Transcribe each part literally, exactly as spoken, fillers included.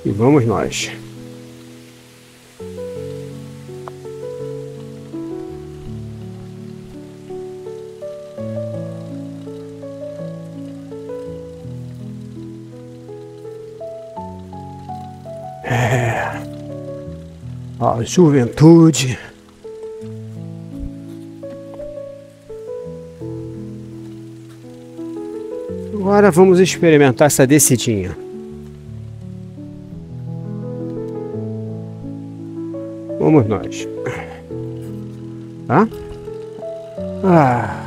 E vamos nós. É. A juventude. Agora vamos experimentar essa descidinha. Vamos nós. Tá? Ah.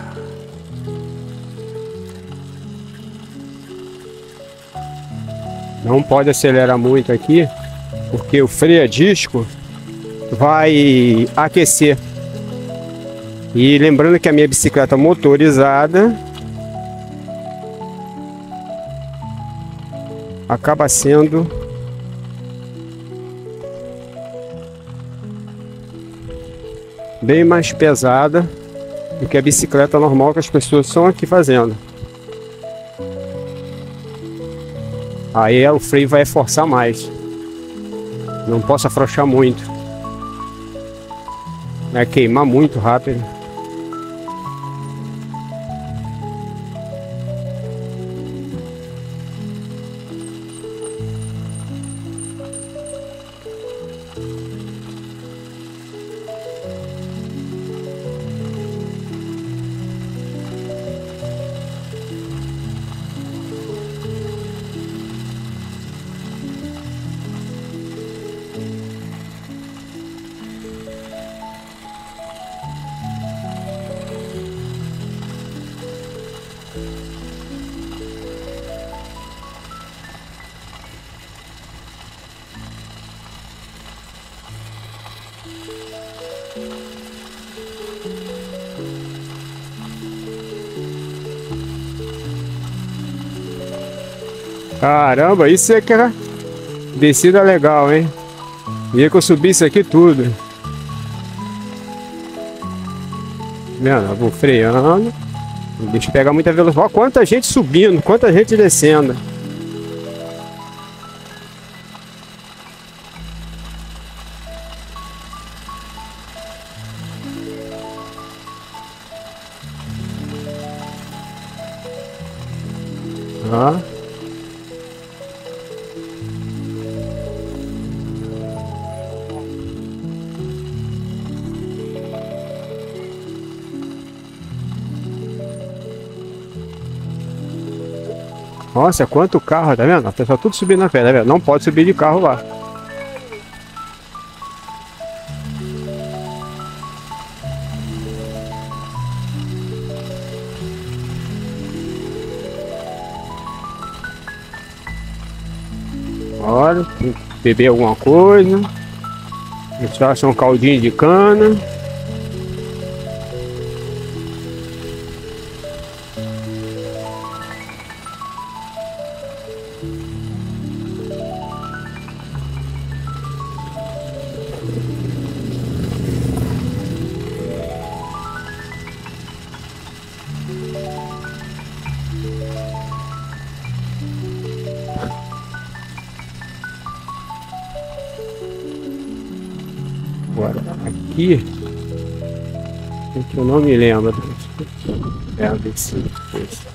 Não pode acelerar muito aqui, porque o freio a disco vai aquecer. E lembrando que a minha bicicleta motorizada acaba sendo bem mais pesada do que a bicicleta normal que as pessoas estão aqui fazendo. Aí o freio vai forçar mais. Não posso afrouxar muito. Vai queimar muito rápido. Caramba, isso é que era descida legal, hein? Ia que eu subisse aqui tudo. Vendo? Eu vou freando. O bicho pega muita velocidade. Olha quanta gente subindo, quanta gente descendo. Ah. Nossa, quanto carro, tá vendo? A pessoa tudo subindo na pedra, tá vendo? Não pode subir de carro lá. Olha, tem que beber alguma coisa. Deixar um caldinho de cana. Agora, aqui, que eu não me lembro. É, desse, desse.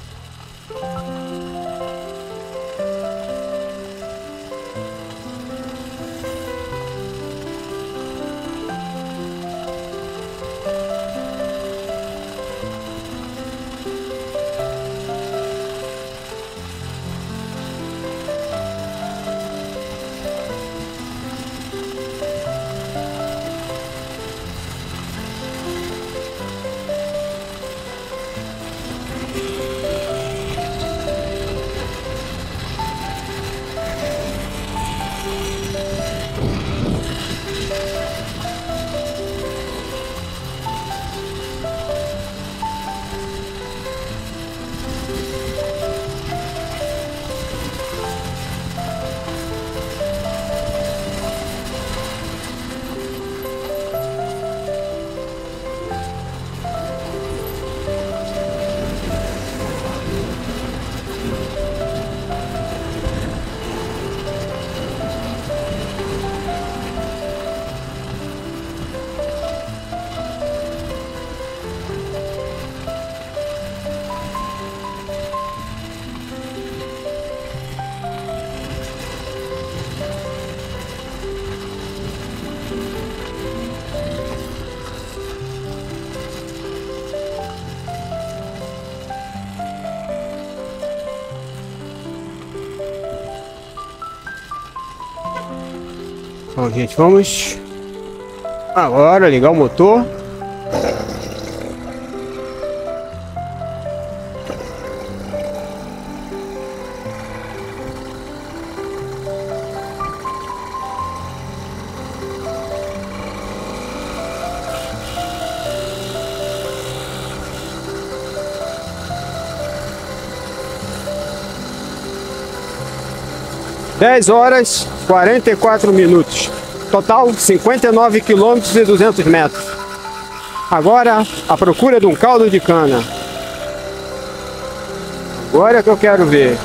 Então, gente, vamos agora ligar o motor. dez horas quarenta e quatro minutos. Total cinquenta e nove quilômetros e duzentos metros. Agora a procura de um caldo de cana. Agora é que eu quero ver.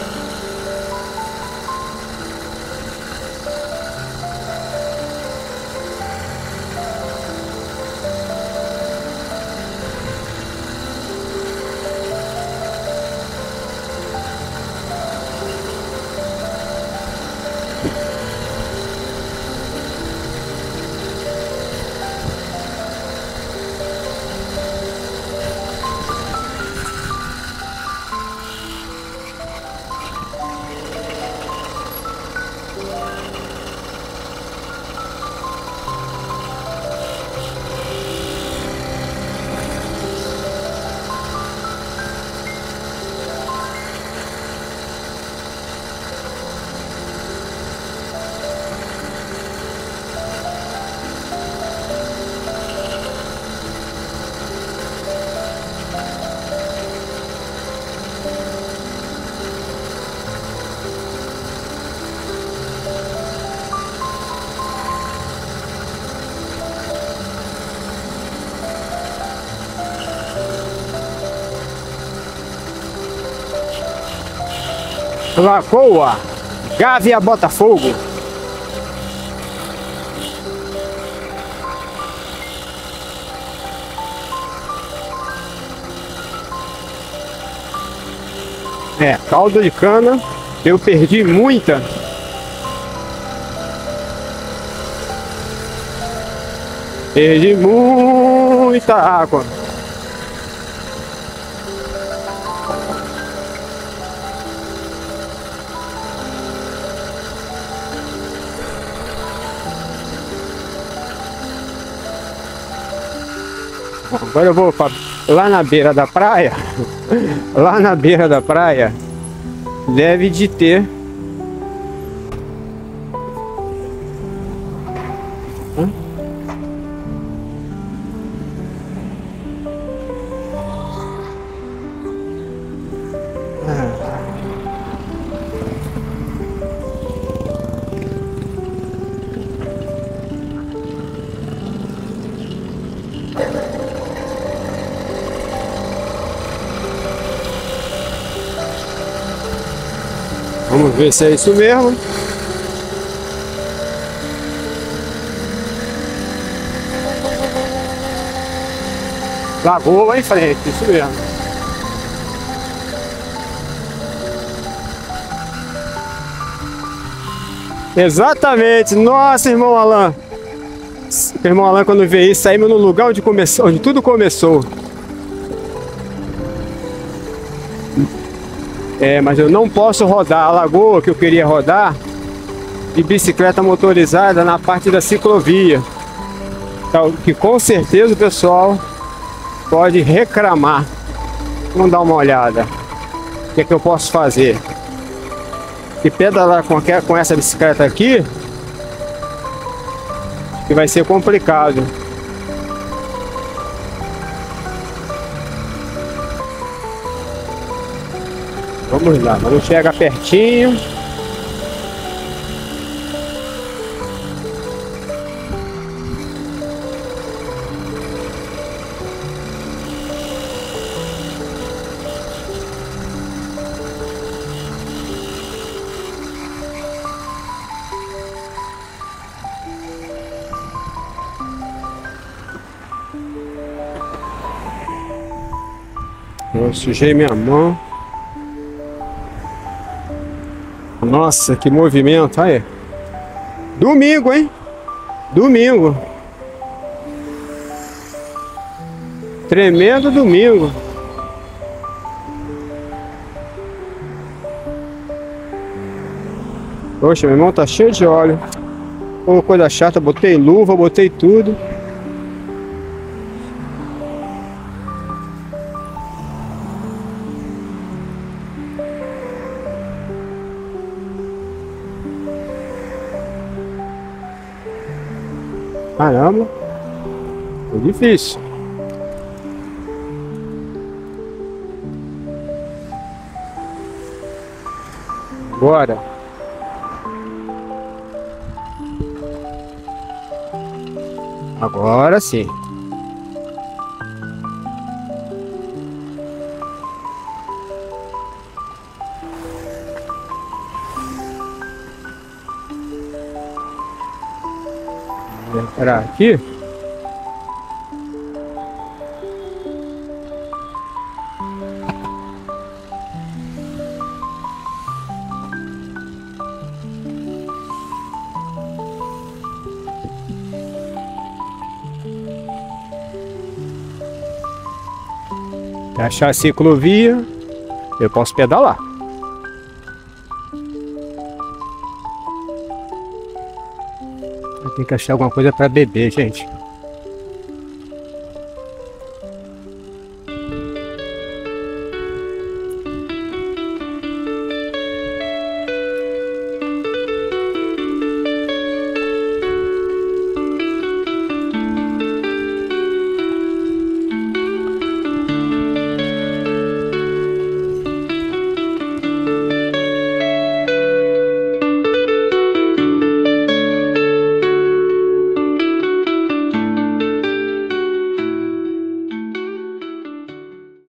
Lagoa Gávea Botafogo. É, caldo de cana. Eu perdi muita. Perdi muita água. Agora eu vou pra, lá na beira da praia. Lá na beira da praia deve de ter. Hã? Ah. Vamos ver se é isso mesmo. Lagoa lá em frente, isso mesmo. Exatamente. Nossa, irmão Alan. Irmão Alan, quando veio isso, saímos no lugar onde começou, onde tudo começou. É, mas eu não posso rodar a lagoa que eu queria rodar de bicicleta motorizada na parte da ciclovia. Então, que com certeza o pessoal pode reclamar. Vamos dar uma olhada. O que é que eu posso fazer? E pedalar com, com essa bicicleta aqui, que vai ser complicado. Vamos lá, vamos chegar pertinho. Eu sujei minha mão. Nossa, que movimento, aí. Domingo, hein? Domingo. Tremendo domingo. Poxa, meu irmão tá cheio de óleo. Pô, coisa chata, botei luva, botei tudo. Caramba, foi difícil. Bora. Agora sim. Vou entrar aqui. Achar a ciclovia, eu posso pedalar. Eu tenho que achar alguma coisa para beber, gente.